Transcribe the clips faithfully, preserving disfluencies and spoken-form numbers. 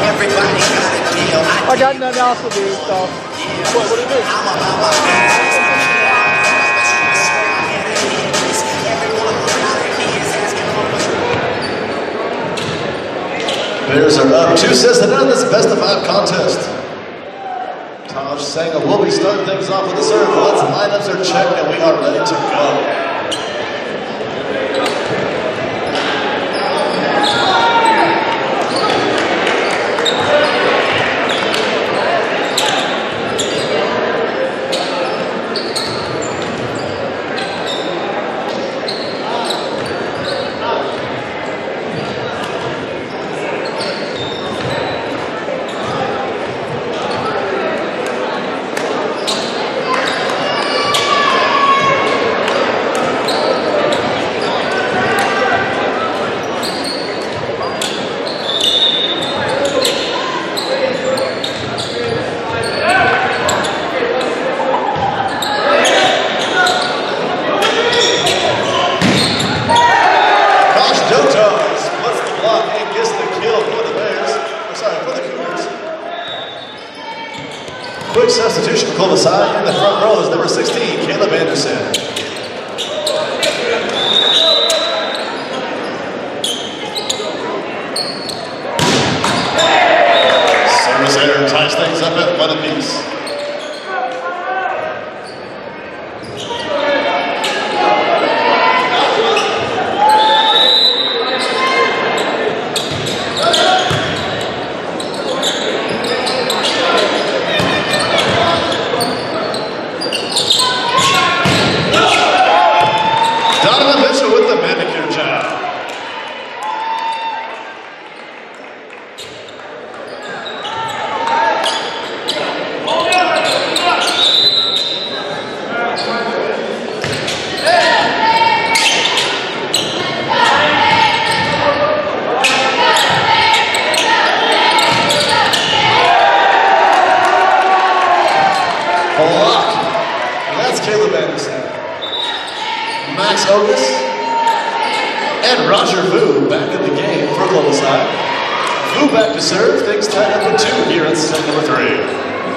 Everybody got a deal. I got nothing else to do, so. What, what do you do? Bears are up two sets to none in this best of five contest. Taj Sangha will be starting things off with the serve. Let's lineups are checked and we are ready to go. Quick substitution for Columbus High. In the front row is number sixteen, Caleb Anderson. Service error ties things up at one apiece. Caleb Anderson, Max Ogus, and Roger Vu back in the game for Columbus High. Vu back to serve, things tied up with two here in set number three.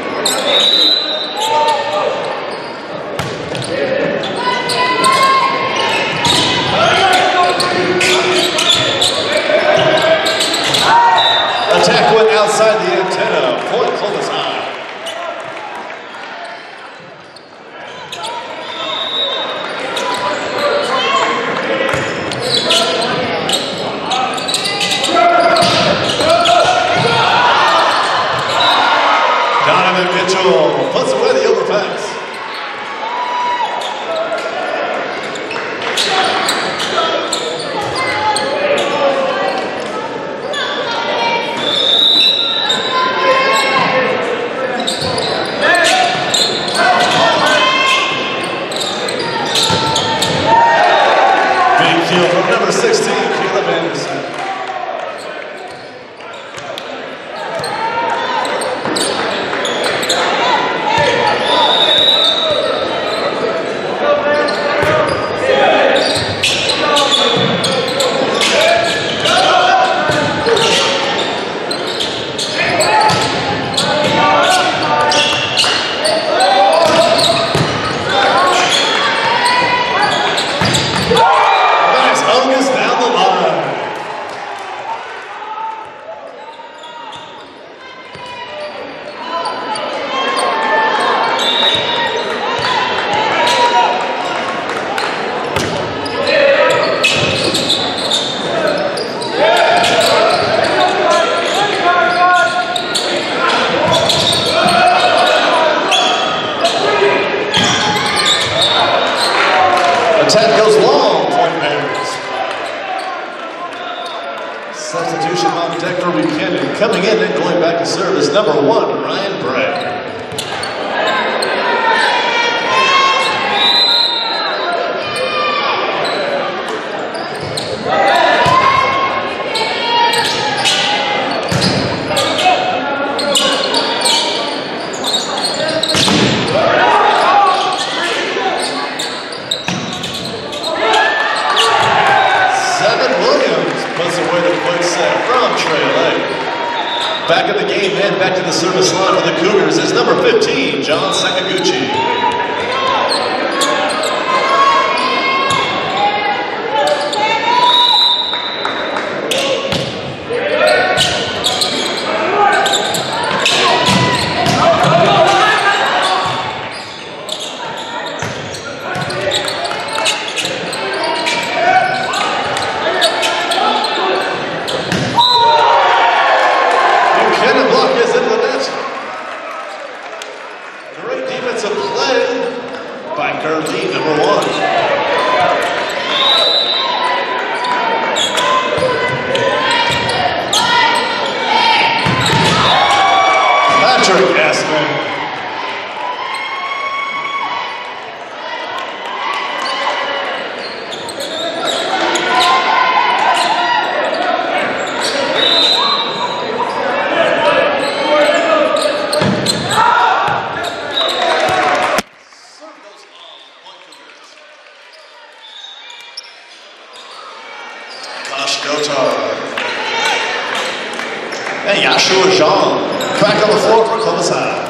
Attack went outside the antenna, point Columbus High. Donovan Mitchell puts away the overpass. Big kill from number sixteen, Caleb Anderson. Attack goes long, point Bears. Substitution on deck for Buchanan. Coming in and going back to serve is number one, Ryan Bray. back in the game and back to the service line for the Cougars is number fifteen, John Sakaguchi. And Yashua Zhang back on the floor for Columbus High.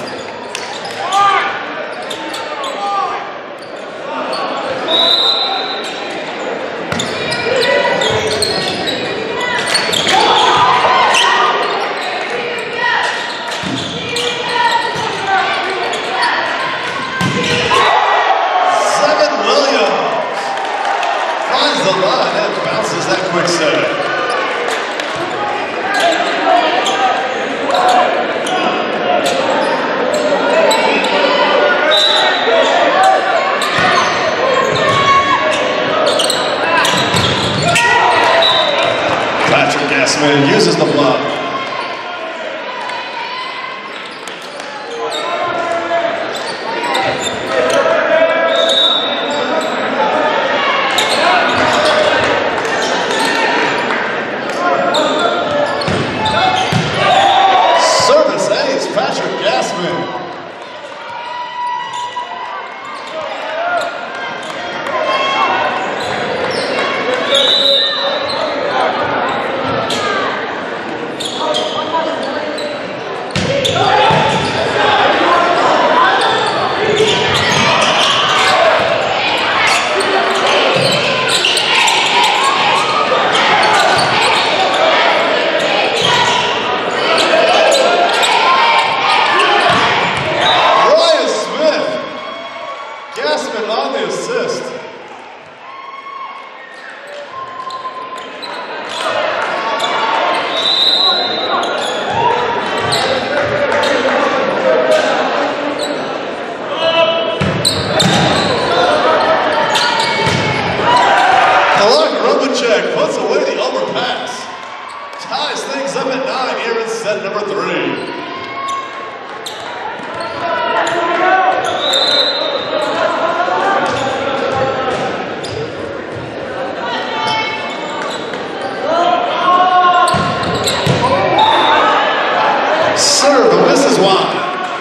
Zevin Williams finds the line and bounces that quick set. Gassman uses the block. Service ace, Patrick Gassman. On the assist. Alok Robacek puts away the overpass. Ties things up at nine here in set number three. Serve, and this is why.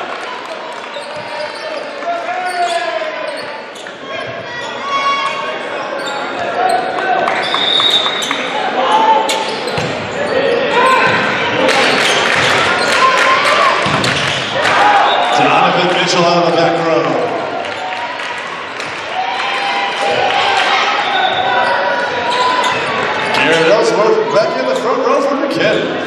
Donovan Mitchell out of the back row. Garrett Ellsworth back in the front row for McKinnon.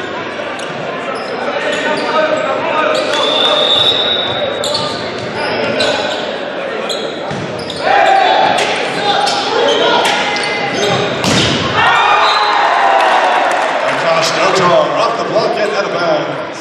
Off the block and out of bounds.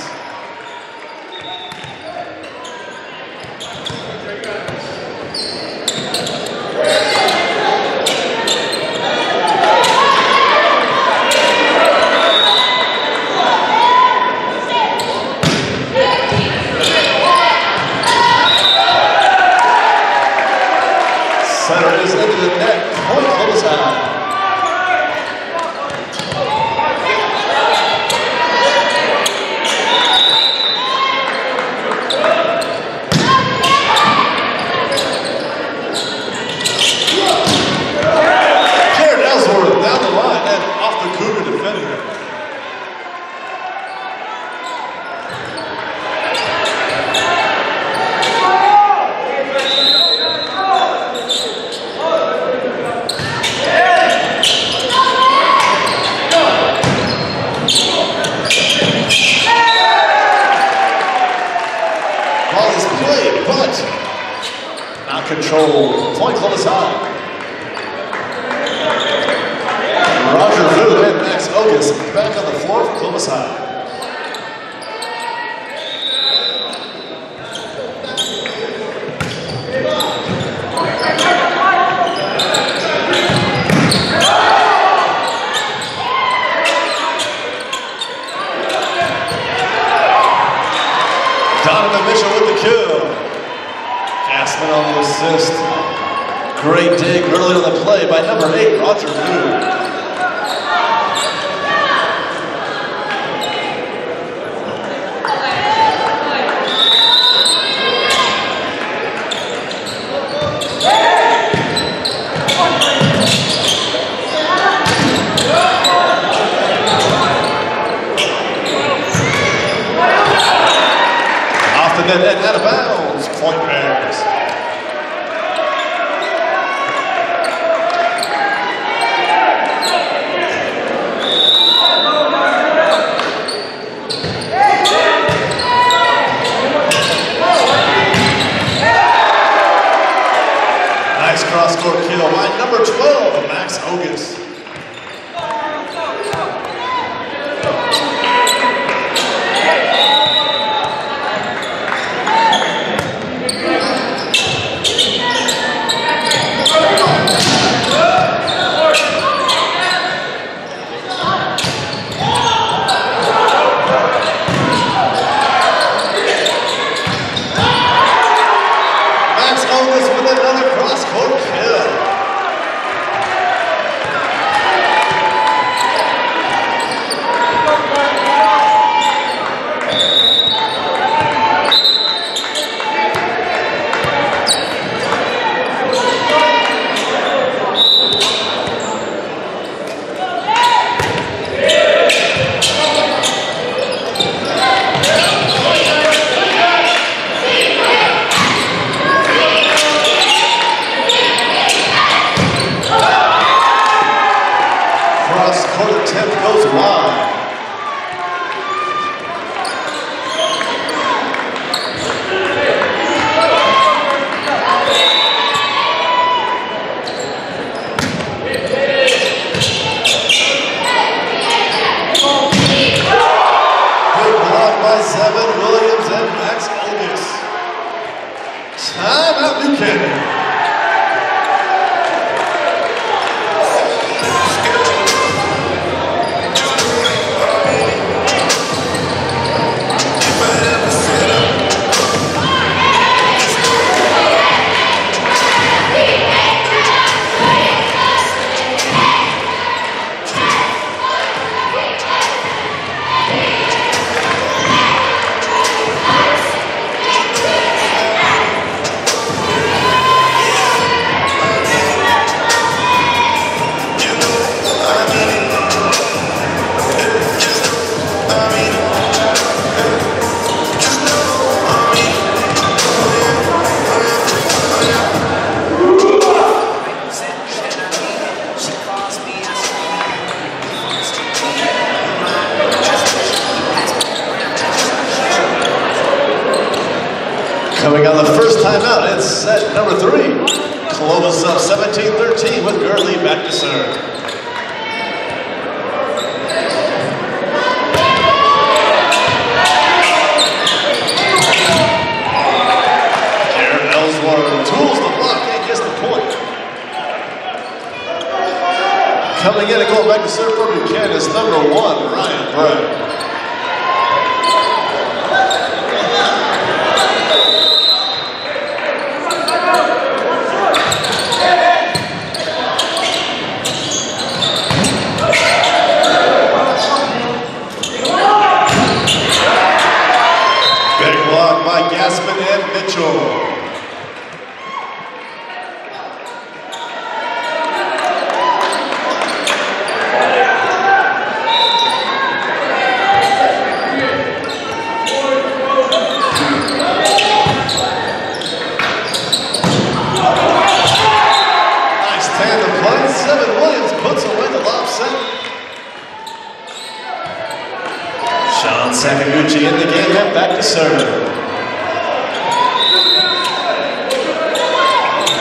Center is into the net. Point Columbus High. control. Point Columbus High. Roger Vu and Max Ogus back on the floor for Columbus High. Donovan Mitchell with the kill. Gassman on the assist. Great dig early on the play by number eight, Roger Vu. And then out of bounds, Point Bears. Nice cross-court kill by number twelve, Max Ogus. Coming on the first time out, it's set number three. Columbus up seventeen thirteen with Gurley back to serve. Garrett Ellsworth tools the block and gets the point. Coming in and going back to serve for Buchanan is number one, Ryan Bray. Gassman and Mitchell. Nice tandem play. Seven Williams puts away the lob set. Sean Sakaguchi in the game and back to serve.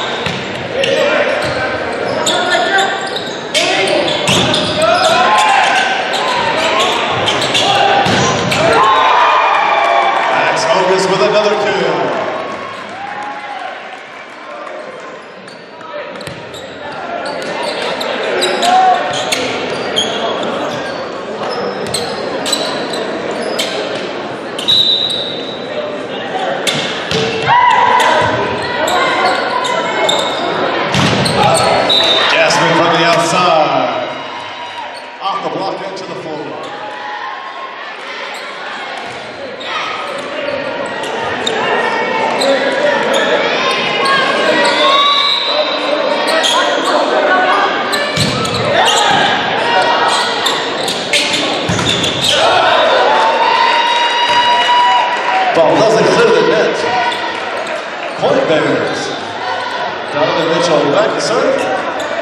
Ball doesn't clear the net. Point Bears. Donovan Mitchell back to serve.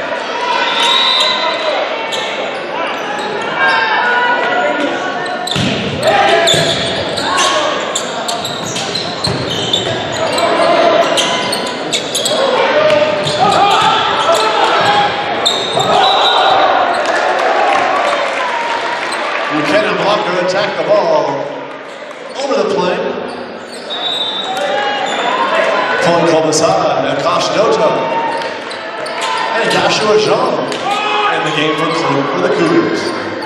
Buchanan blocker attack the ball over the plane. Point Columbus High, Akash Noto, and Joshua Jean in the game for, for the Cougars.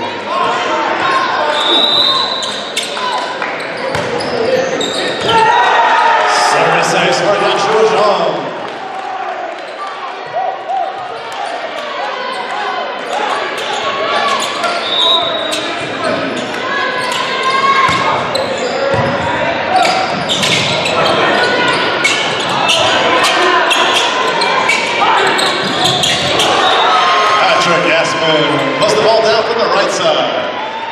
Service ace for Joshua Jean. Puts the ball down from the right side.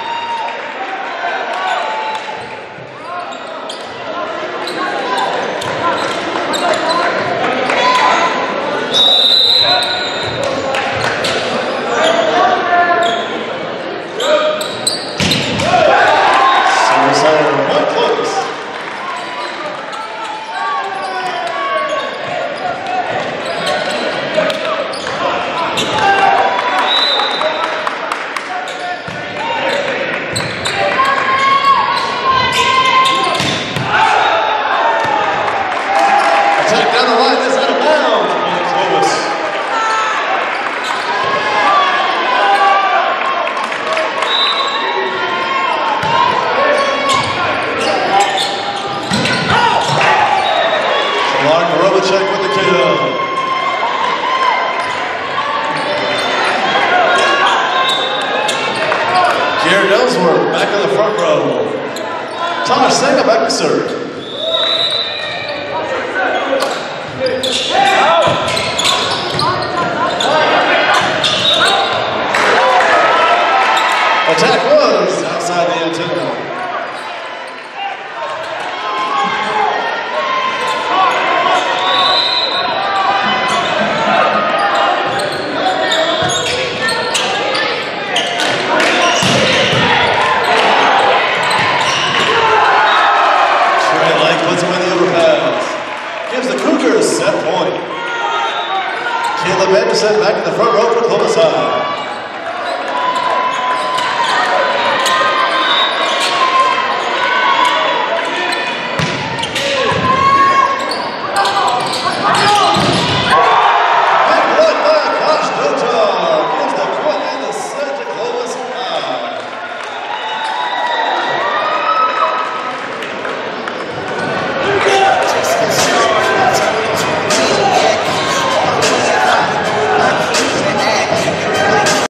Service point close. Check with the K O. Jared Ellsworth back in the front row. Thomas Senga back to serve. Attack was outside the antenna. Gives the Cougars set point. Caleb Anderson back in the front row for Columbus High.